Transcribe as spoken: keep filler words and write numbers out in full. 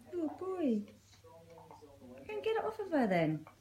Oh boy. Go and get it off of her then.